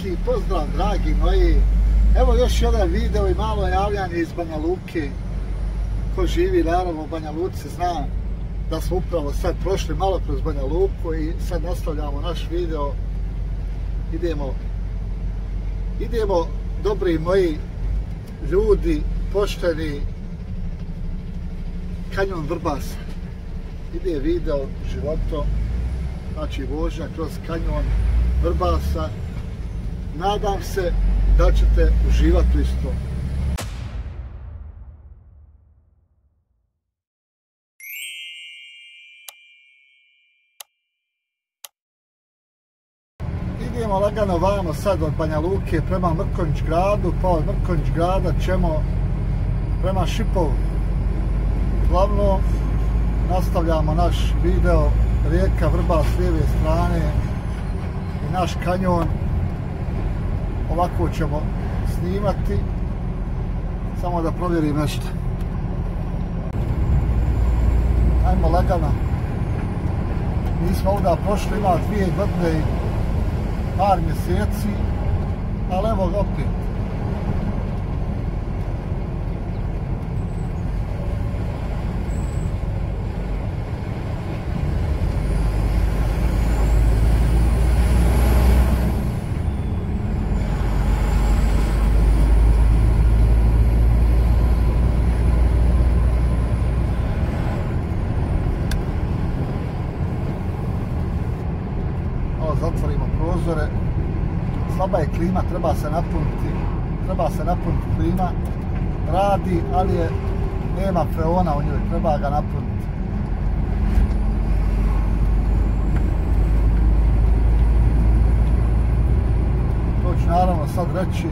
veliki pozdrav, dragi moji. Evo još jedan video i malo javljanje iz Banja Luke. Ko živi naravno u Banja Luci zna da smo upravo sad prošli malo kroz Banja Luku i sad nastavljamo naš video. Idemo dobri moji ljudi, pošteni, kanjon Vrbasa. Ide video životom, znači vožnja kroz kanjon Vrbasa. Nadam se da ćete uživati u isto. Idemo lagano vamo sad od Banja Luke prema Mrkonjić gradu, pa od Mrkonjić grada ćemo prema Šipovu. Glavno nastavljamo naš video rijeka Vrbas s lijeve strane i naš kanjon. Ovako ćemo snimati, samo da provjerim nešto. Ajmo lagano. Mi smo ovdje prošli, ima 2 godine i par mjeseci, ali evo ga opet. Zatvorimo prozore, slaba je klima, treba se napuniti klima, radi, ali nema freona u njoj, treba ga napuniti. To ću naravno sad reći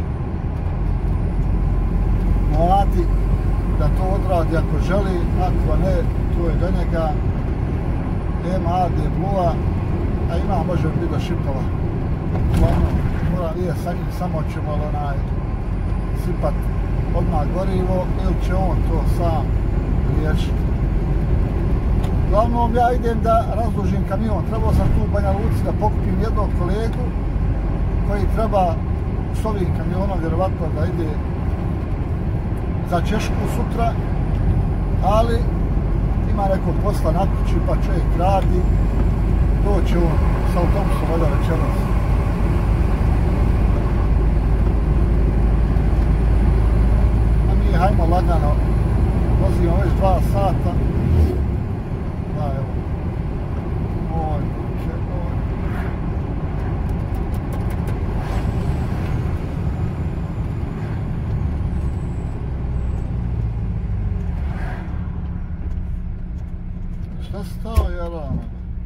mladi da to odradi ako želi, ako ne, to je do njega, nema AD Blua. A ima, može biti do Šipova. Moram vidjeti sa njim, samo ćemo sipat odmah gorivo ili će on to sam riješiti. Uglavnom ja idem da razdužim kamion. Trebao sam tu u Banja Luci da pokupim jednog kolegu koji treba s ovim kamionom vjerovatno da ide za Češku sutra, ali ima nekog posla na kući pa čovjek radi. Doće on sa autobusom voda večeras. A mi hajmo lagano, vozimo već 2 sata. Da, evo. Oj, kuće, oj. Šta stao, jarano?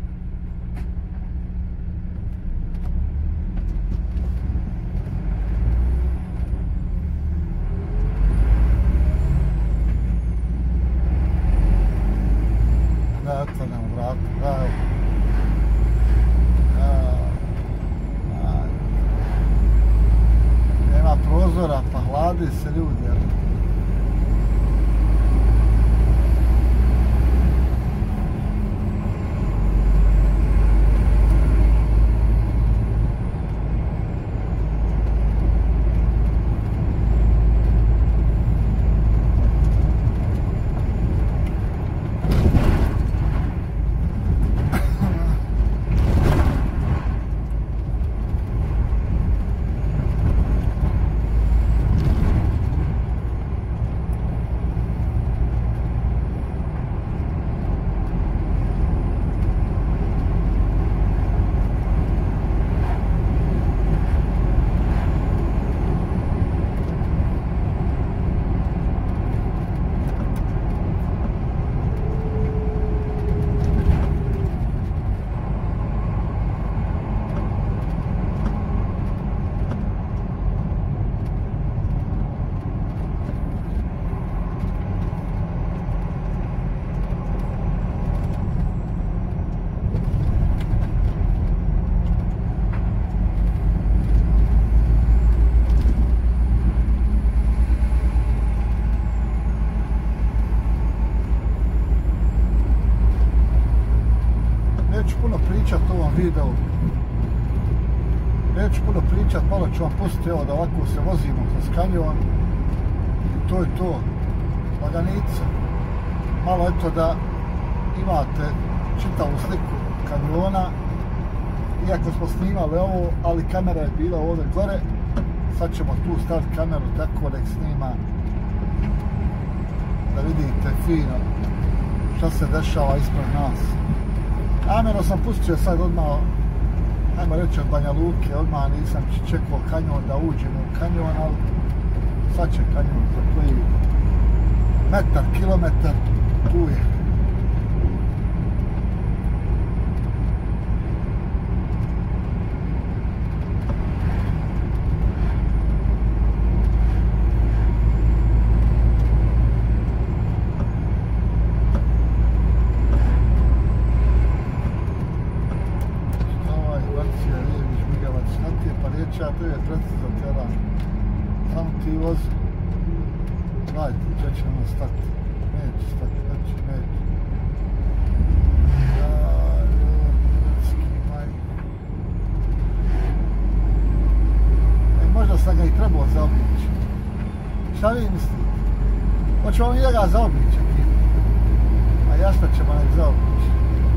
Otvorimo vrata, nema prozora, pa hladi se ljudi. Neću puno pričat, malo ću vam pustiti, evo da ovako se vozimo kroz kanjon i to je to, laganica. Malo eto da imate čitavu sliku kanjona, iako smo snimali ovo, ali kamera je bila ovdje gore, sad ćemo tu staviti kameru tako da snima, da vidite fino šta se dešava ispred nas. Namjerno sam pustio sad odmah, ajmo reći od Banja Luke, odmah nisam čekao kanjon da uđemo u kanjon, ali sad će kanjon za koji metar, kilometar, tu je. To je precizan tjeran, samo ti vozi, gledajte, gdje će ono stati, neće stati, neće. Možda sam ga i trebao zaobići. Šta vi mislite? Hoćemo mi njega zaobići, a jasno ćemo nek zaobići.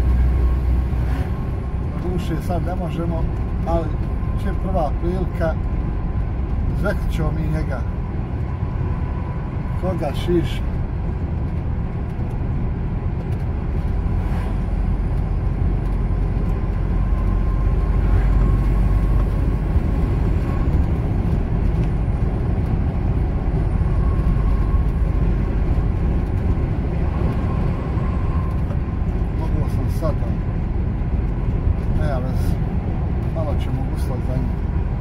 Duše sad ne možemo, ali čim prva prilika, zvekli ćemo mi njega. Koga šiš? Mogao sam sada. Nema veze. Malo ćemo uslati za njim.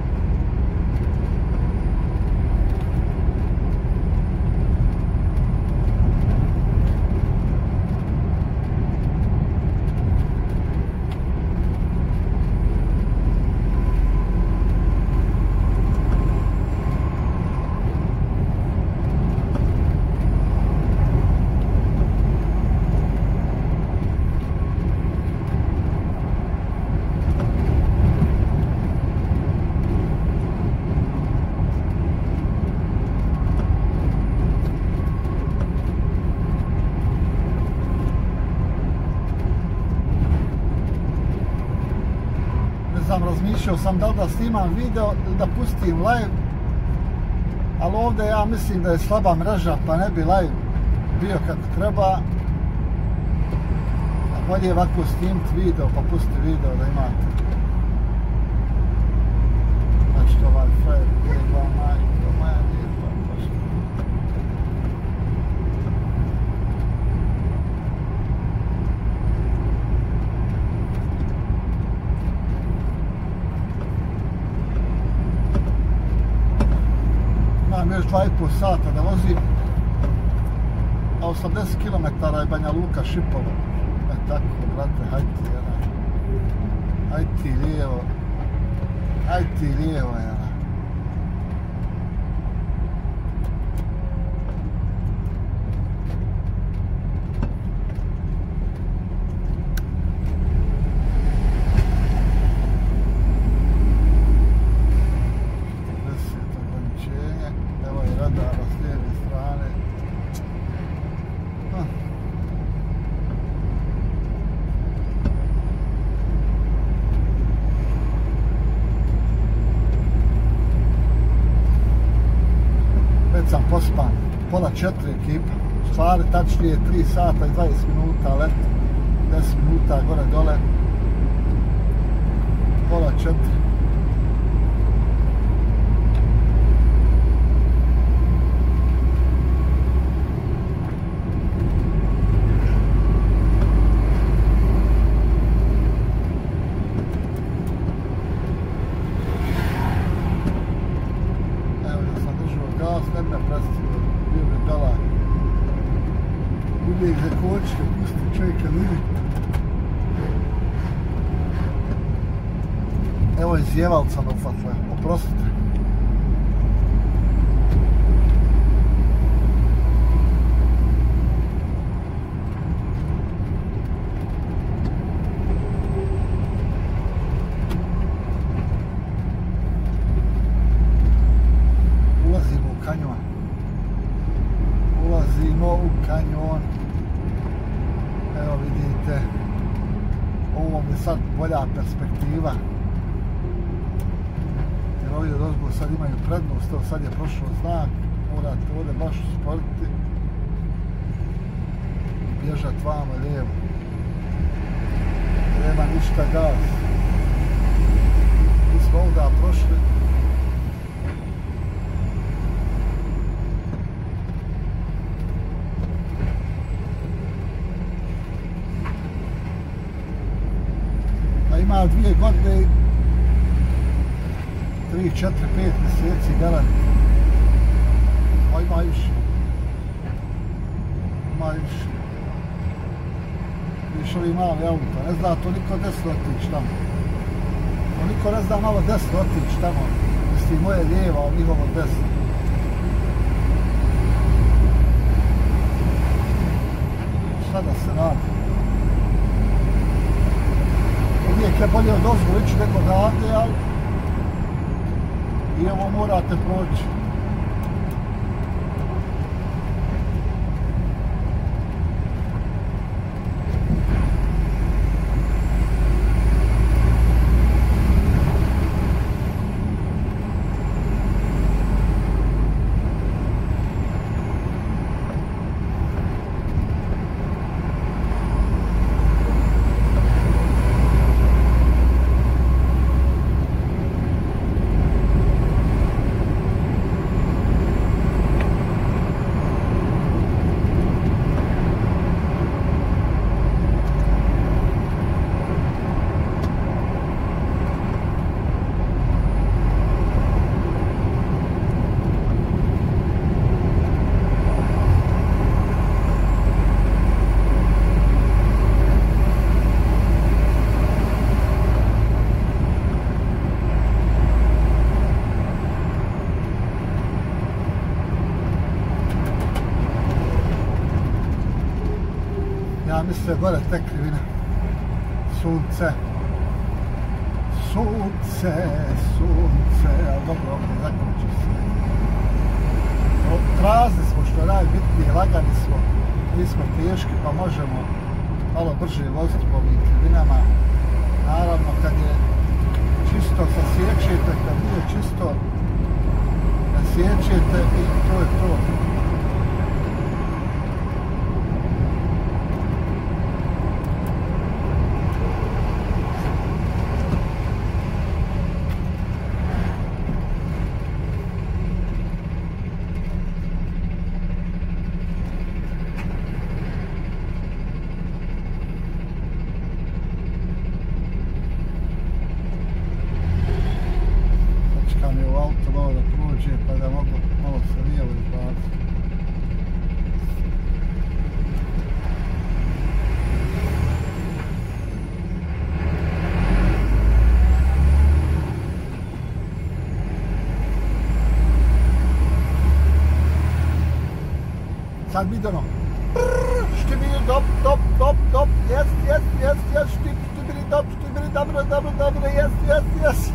Razmišljao sam da li da snimam video ili da pustim live, ali ovdje ja mislim da je slaba mreža pa ne bi live bio kako treba. A bolje ovako snimiti video pa pustiti video da imate. Znači to ovaj frajer gdje je moja lijepa pošta. Još 2,5 sata da vozim, a 80 km je Banja Luka Šipovo. Tako, brate, hajde ti lijevo, hajde ti lijevo, jena. Sam pospan, pola 4 ekipa, stvari tačnije 3 sata i 20 minuta let, 10 minuta gore dole, pola 4. Uvijek za kočke, pusti čovjeka vidi. Evo je zjevalca me ufatla, oprostite. sad bolja perspektiva. Jer ovdje dozgo sad imaju prednost, evo sad je prošao znak, morate ovdje baš usporiti i bježat vamo lijevo. Nema ništa gas. Mi smo ovdje prošli. A ima 2 godine, 3, 4, 5 mjeseci garant. A ima više. Ima više. Viš ovi mali auto, ne zna to niko desno otići tamo. To niko ne zna malo desno otići tamo. Misli moje lijeva, a njihovo desno. Šta da se radi? Uvijek je bolje od ozgo ići nego odavde, ali i ovo morate proći. Ja mislim gore te krivine. Sunce. Sunce, sunce. Ali dobro, zaključi se. Prazni smo, što je najbitnije, lagani smo. Nismo teški, pa možemo malo brže voziti po ovim krivinama. Naravno, kad je čisto sasjećete, kad nije čisto, nasjećete i to je to. Pa da mogu malo se lijevo izbaciti. Sad mi idemo. Štibiri dop, dop, dop, dop, jes, jes, jes, jes, štibiri dop, štibiri dobro, dobro, dobro, jes, jes, jes.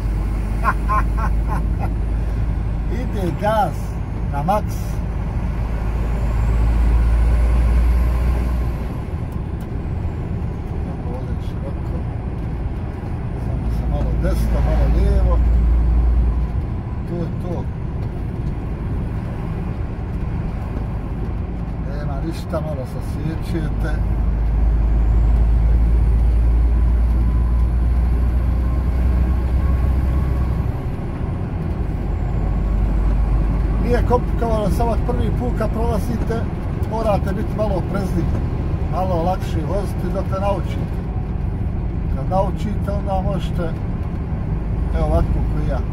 Ide gaz na maks. Ovdje široko. Samo se malo desno, malo lijevo. To je to. Nema ništa, malo sasjećujete. Nije komplikovano, samo prvi put kad prolazite morate biti malo oprezniji, malo lakše voziti dok ne naučite. Kad naučite onda možete, evo ovako koji ja.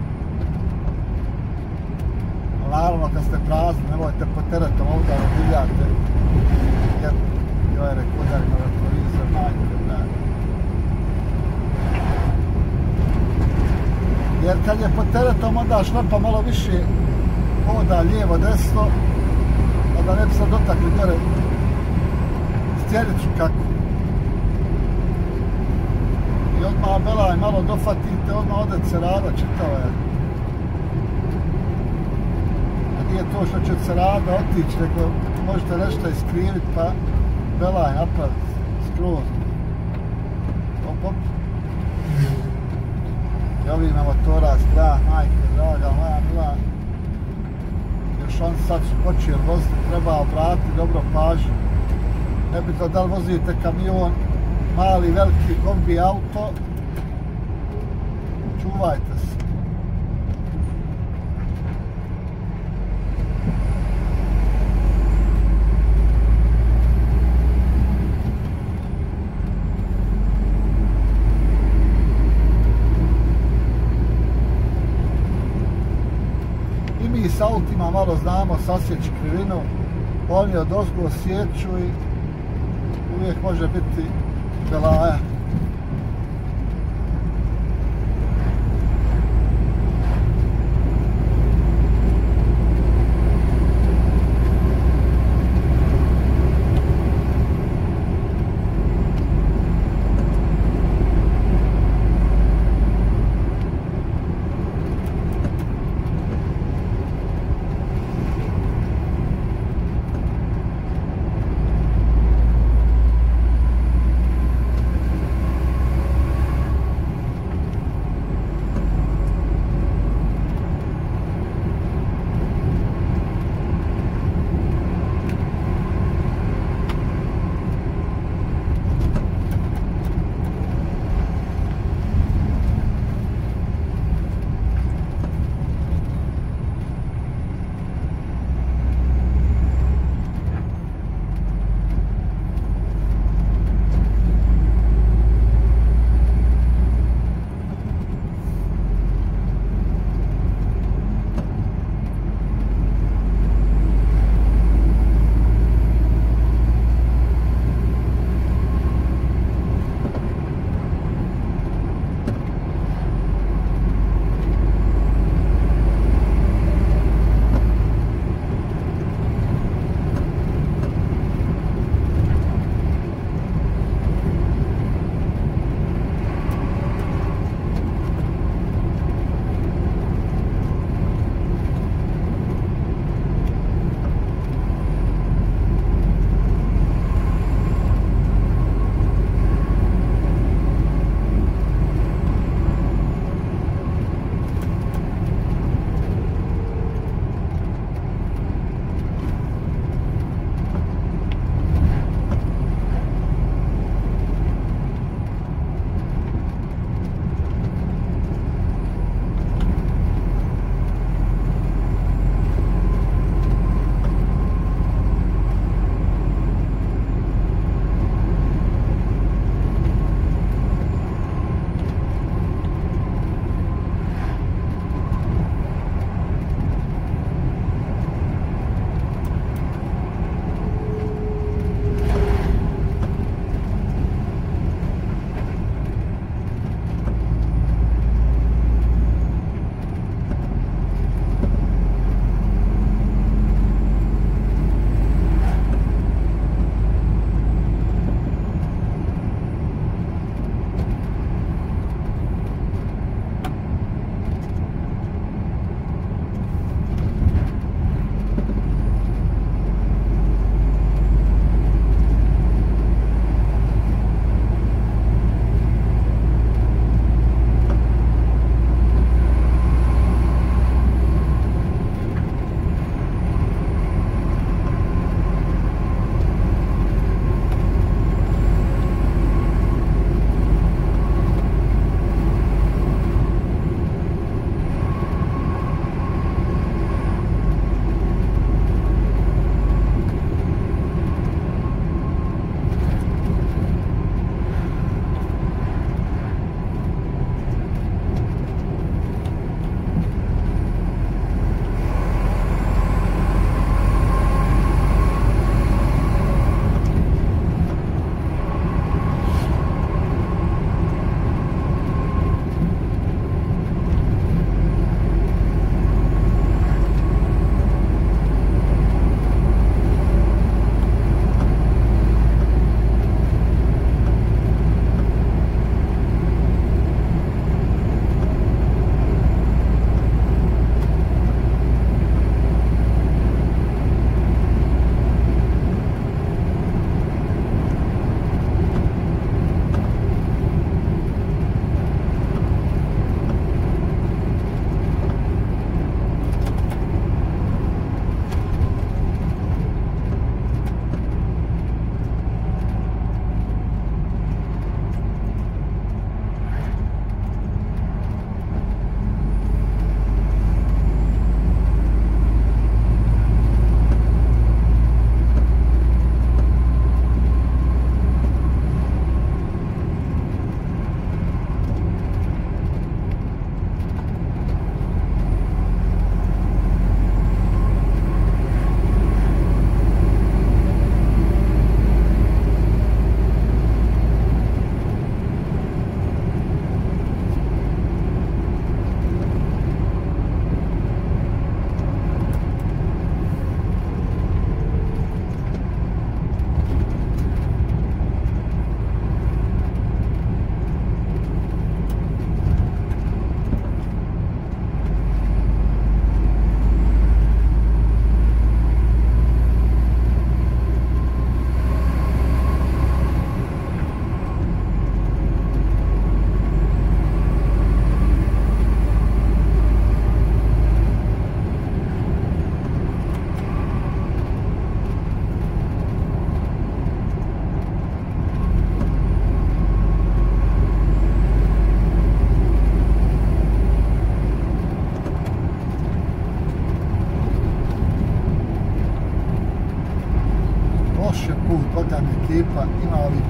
Naravno kad ste prazni nemojte po teretom ovdje divljate, jer joj rekordar ima motorizer, majke, ne. Jer kad je po teretom onda šlepa malo više hoda lijevo, desno, a da ne bi se dotakli gore stjericu kako. I odmah belaj malo dofatite, odmah ode cerada čitava je. A nije to što će cerada otići, nego možete nešto iskriviti pa belaj napraviti skroz. Hop. I ovi na motora strah, majke draga, moja mila. Još on sad su počeli voziti, treba obratiti dobro pažnju. Nebitno da li vozite kamion, mali, veliki, kombi, auto, čuvajte se. I mi s autima malo znamo sasjeći krivinu, oni odozgo sjeću i uvijek može biti belaja.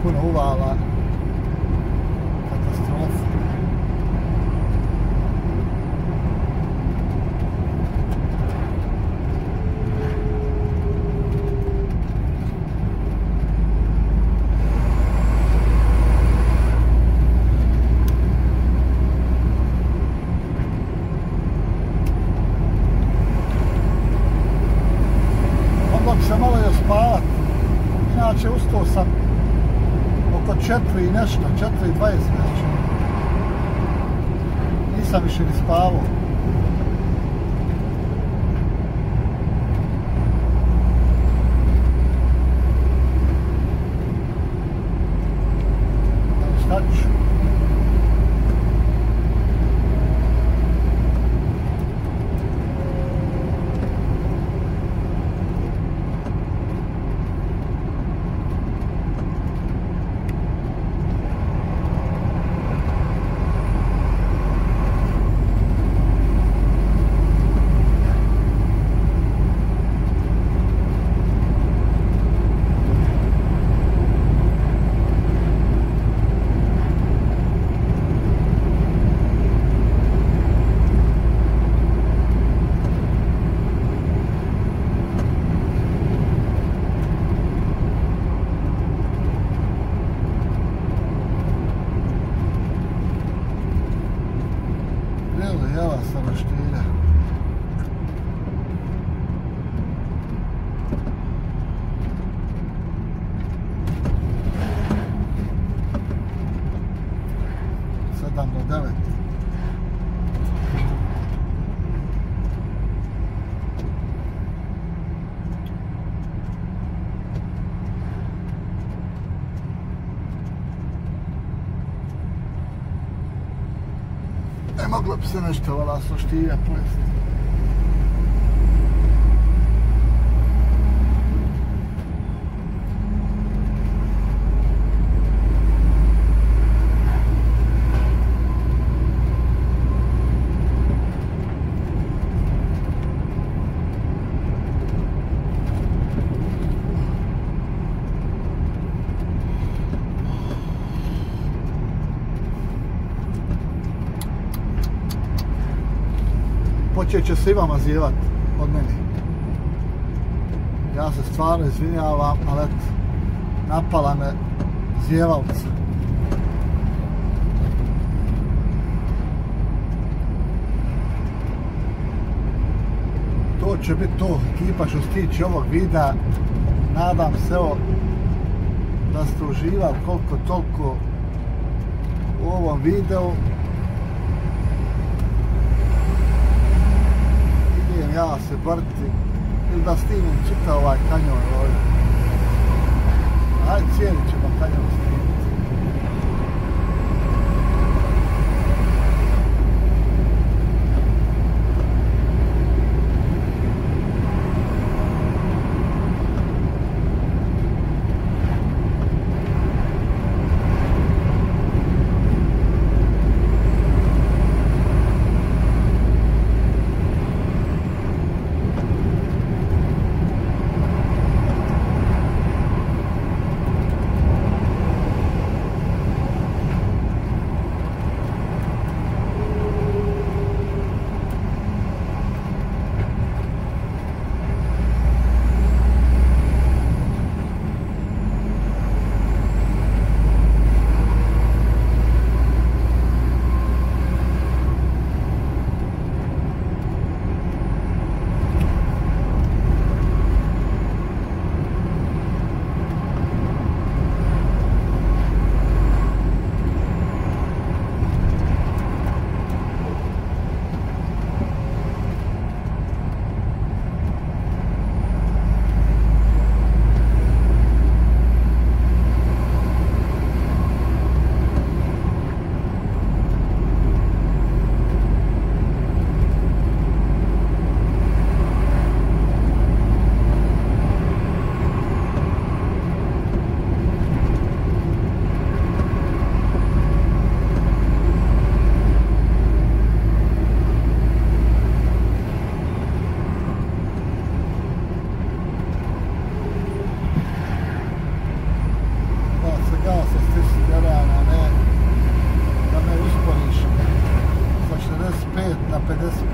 puno uvala. Katastrofa. Sam malo je spavat, inače ustao sam oko 4 i nešto, 4:20 već. Nisam više ni spavao. Šta ću? Jela sa roštilja. Sedam do 9. Moglo bi se nešto vala soštilja pojesti. Počet će se i vama zijevat od mene. Ja se stvarno izvinjavam, ali eto, napala me zjevavca. To će biti to, ekipa što se tiče ovog videa. Nadam se evo da ste uživali koliko toliko u ovom videu. Ja se vrti ili da snimim čita ovaj kanjon ovdje. Ajde, cijeli ćemo kanjon snimiti.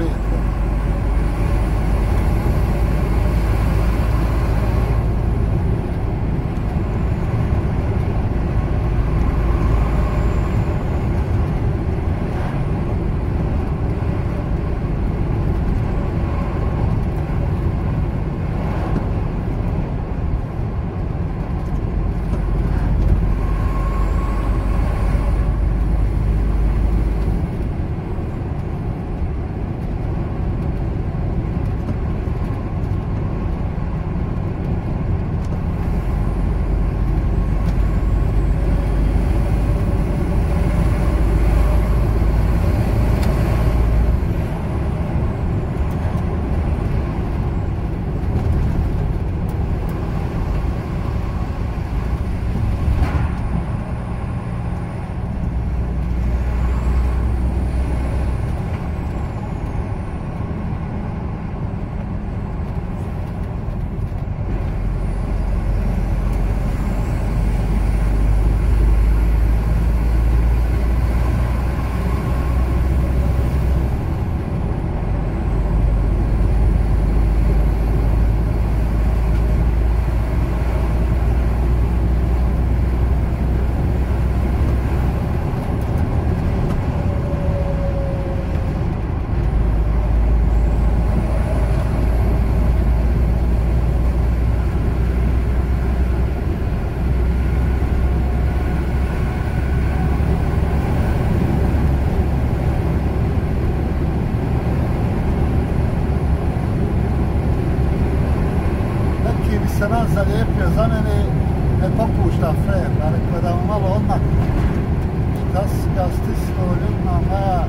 se nas zalijepio za mene, ne popušta frajer, a rekao da mu malo odmah šta si ga stisnuo ljudna moja.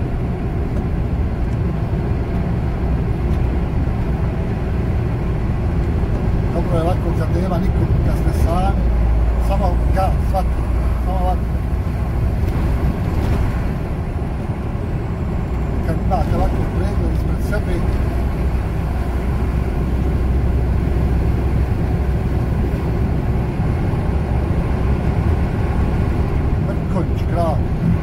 Dobro je ovako kad nema nikom, kad ste sami, samo gas, shvatite, samo ovako. Kad imate ovako pregled ispred sebe, Mrkonjić grad.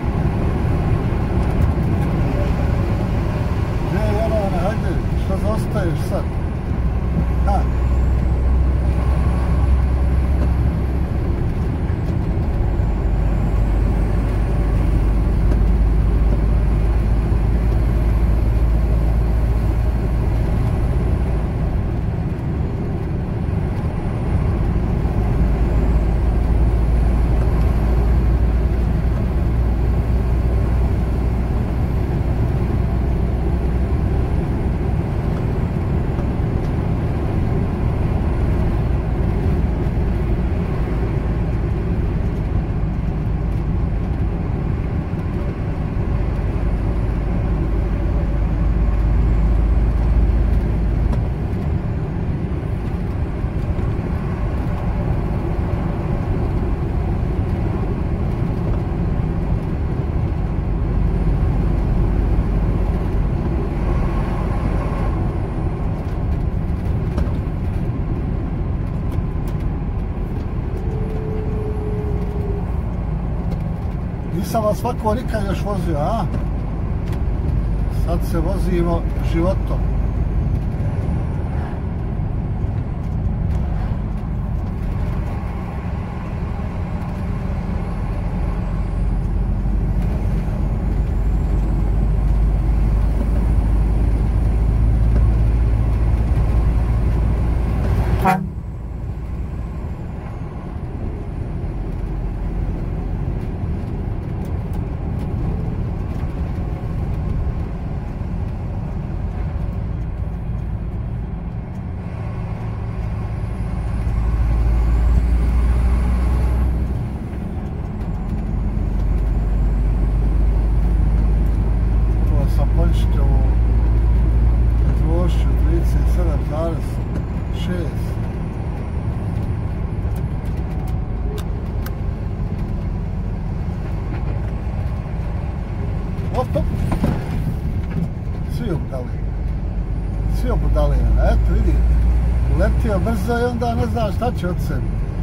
Gdje je Jelena, hajde, što zaostaješ sad? Ha? Nisam vas svako nikad još vozio, a? Sad se vozimo životom. Potrošio 37,6. Opa! Svi obudali, eto vidite, uletio brzo i onda ne zna šta će od sebe.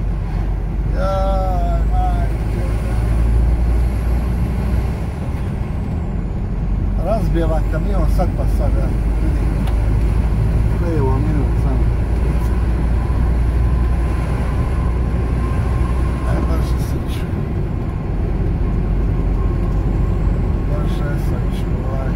Jaj, majke. razbijeva kamion sad pa sad, ja. Vidim. Levo minut samo. Aj, brže se ću. Brže se ću, ovaj.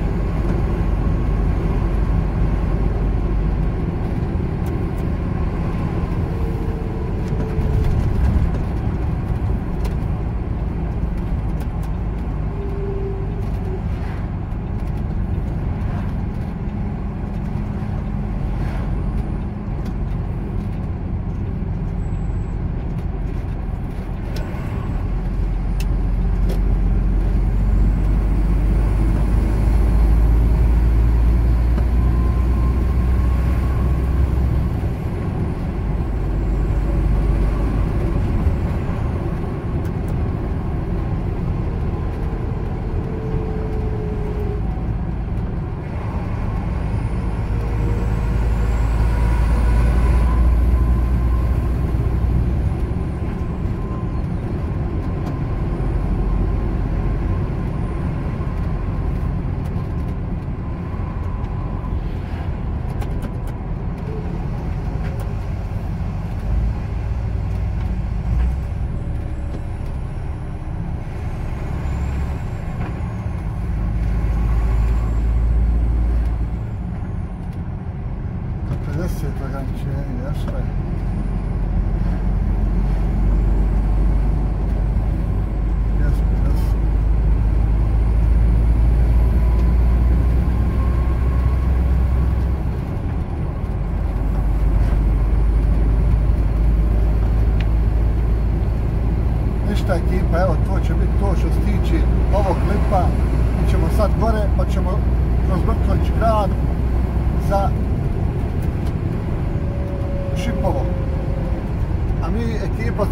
Ograničenje, još je. Ništa ekipa, evo to će biti to što se tiče ovog klipa. Mi ćemo sad gore pa ćemo kroz Mrkonjić grad za Šipovo. A mi ekipa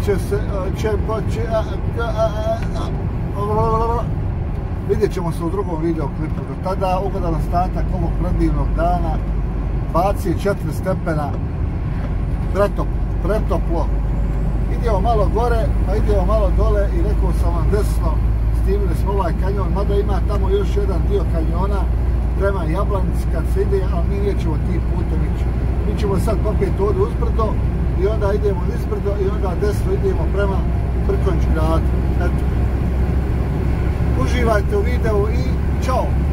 vidjet ćemo se u drugom videoklipu. Do tada ugodan ostatak ovog predivnog dana. Baci 4 stepena. Pretoplo. Idemo malo gore, pa idemo malo dole i rekao sam vam desno. Stivili smo ovaj kanjon, mada ima tamo još jedan dio kanjona prema Jablanici kad se ide, ali mi nećemo tim putem ići. Mi ćemo sad popet ovdje uzbrdo i onda idemo izbrdo i onda desno idemo prema Mrkonjić gradu. Eto. Uživajte u videu i čao!